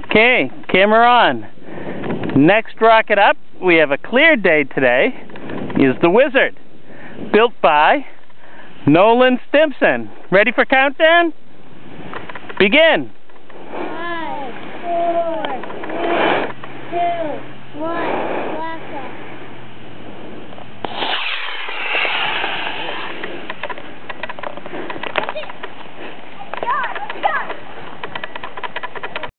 Okay, camera on. Next rocket up, we have a clear day today, is the Wizard, built by Nolan Stimson. Ready for countdown? Begin.